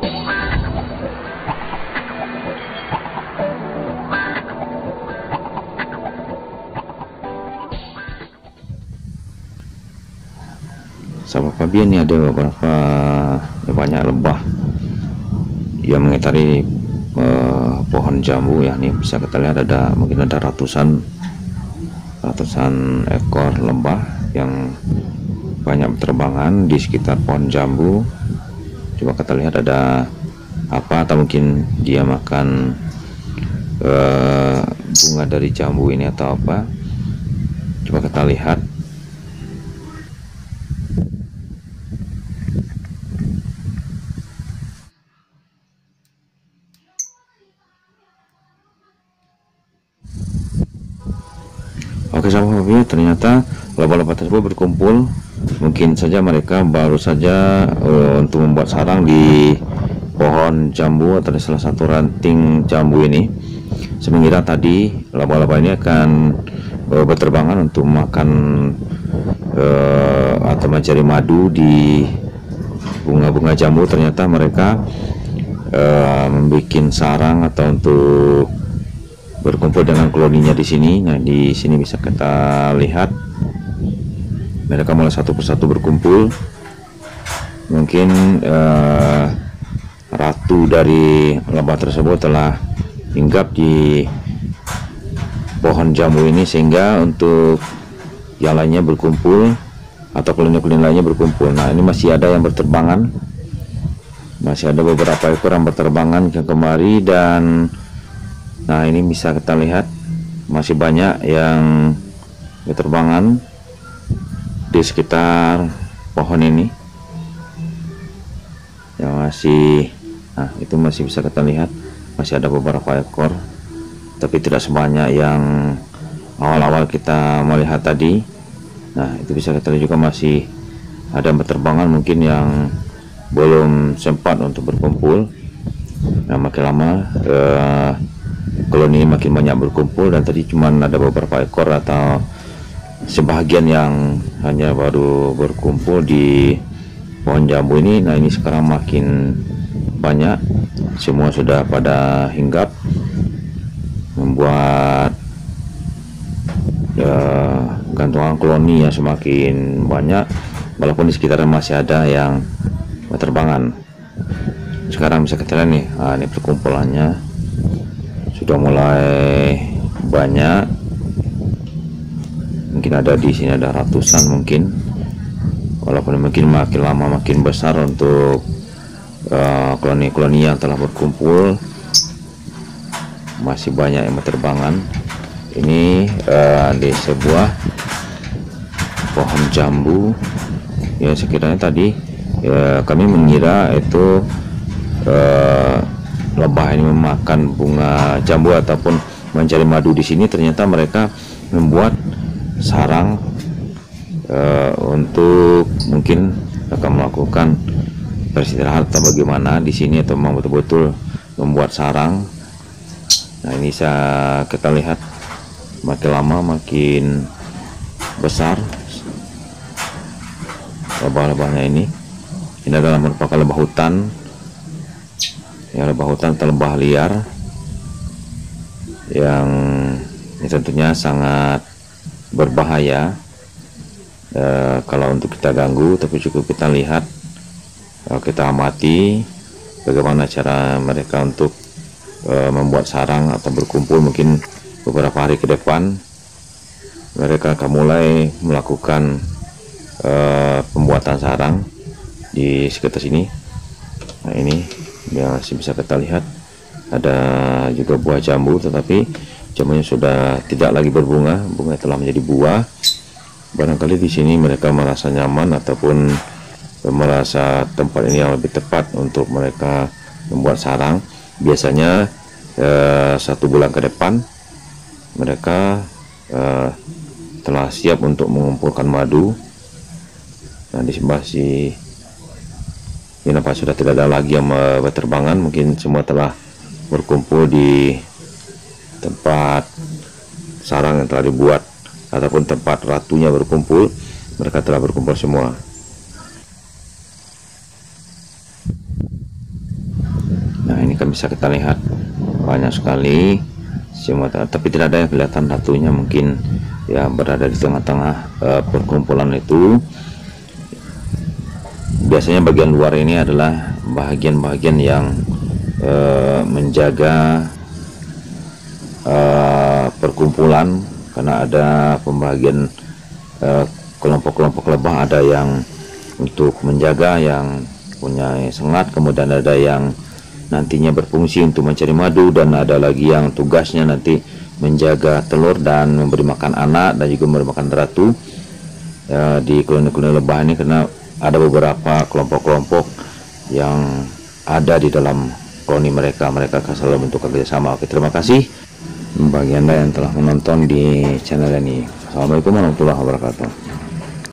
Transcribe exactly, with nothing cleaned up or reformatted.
Sahabat Fabian, ini ada beberapa ya, banyak lebah yang mengitari eh, pohon jambu ya. Nih bisa kita lihat ada mungkin ada ratusan ratusan ekor lebah yang banyak berterbangan di sekitar pohon jambu. Coba kita lihat ada apa, atau mungkin dia makan eh, bunga dari jambu ini atau apa. Coba kita lihat. Oke sahabat Fabian, ternyata lebah-lebah tersebut berkumpul. Mungkin saja mereka baru saja uh, untuk membuat sarang di pohon jambu atau di salah satu ranting jambu ini. Saya mengira tadi lebah-lebah ini akan uh, berterbangan untuk makan uh, atau mencari madu di bunga-bunga jambu. Ternyata mereka uh, membuat sarang atau untuk berkumpul dengan koloninya di sini. Nah, di sini bisa kita lihat mereka mulai satu persatu berkumpul. Mungkin eh, ratu dari lebah tersebut telah hinggap di pohon jambu ini, sehingga untuk yang lainnya berkumpul atau koloni-koloni lainnya berkumpul. Nah, ini masih ada yang berterbangan, masih ada beberapa ekor yang berterbangan ke kemari, dan nah ini bisa kita lihat masih banyak yang berterbangan di sekitar pohon ini yang masih, nah itu masih bisa kita lihat masih ada beberapa ekor, tapi tidak sebanyak yang awal-awal kita melihat tadi. Nah itu bisa kita lihat juga masih ada yang berterbangan, mungkin yang belum sempat untuk berkumpul. Nah makin lama eh, koloni makin banyak berkumpul, dan tadi cuma ada beberapa ekor atau sebahagian yang hanya baru berkumpul di pohon jambu ini. Nah ini sekarang makin banyak, semua sudah pada hinggap, membuat ya, gantungan koloni yang semakin banyak, walaupun di sekitarnya masih ada yang berterbangan. Sekarang bisa kita lihat nih, nah, ini perkumpulannya sudah mulai banyak, mungkin ada di sini ada ratusan mungkin, walaupun mungkin makin lama makin besar untuk koloni-koloni uh, yang telah berkumpul. Masih banyak yang berterbangan. Ini uh, di sebuah pohon jambu ya, sekiranya tadi ya, kami mengira itu uh, lebah ini memakan bunga jambu ataupun mencari madu di sini. Ternyata mereka membuat sarang uh, untuk mungkin akan melakukan beristirahat atau bagaimana di sini, atau memang betul-betul membuat sarang. Nah ini bisa kita lihat makin lama makin besar lebah-lebahnya ini. Ini adalah merupakan lebah hutan ya, lebah hutan atau lebah liar yang ini tentunya sangat berbahaya e, kalau untuk kita ganggu, tapi cukup kita lihat, e, kita amati bagaimana cara mereka untuk e, membuat sarang atau berkumpul. Mungkin beberapa hari ke depan mereka akan mulai melakukan e, pembuatan sarang di sekitar sini. Nah ini yang masih bisa kita lihat ada juga buah jambu, tetapi jambunya sudah tidak lagi berbunga, bunga telah menjadi buah. Barangkali di sini mereka merasa nyaman ataupun merasa tempat ini yang lebih tepat untuk mereka membuat sarang. Biasanya eh, satu bulan ke depan mereka eh, telah siap untuk mengumpulkan madu. Nah di sebelah si ini nampak sudah tidak ada lagi yang berterbangan, mungkin semua telah berkumpul di tempat sarang yang telah dibuat ataupun tempat ratunya berkumpul. Mereka telah berkumpul semua. kan bisa kita lihat banyak sekali semua, tapi tidak ada yang kelihatan ratunya, mungkin ya berada di tengah-tengah uh, perkumpulan itu. Biasanya bagian luar ini adalah bagian-bagian yang uh, menjaga uh, perkumpulan, karena ada pembagian kelompok-kelompok uh, lebah, ada yang untuk menjaga, yang punya sengat, kemudian ada yang nantinya berfungsi untuk mencari madu, dan ada lagi yang tugasnya nanti menjaga telur dan memberi makan anak dan juga memberi makan ratu ya, di koloni-koloni lebah ini, karena ada beberapa kelompok-kelompok yang ada di dalam koloni mereka. Mereka akan selalu bentuk kerjasama. Oke, terima kasih bagi Anda yang telah menonton di channel ini. Assalamualaikum warahmatullahi wabarakatuh.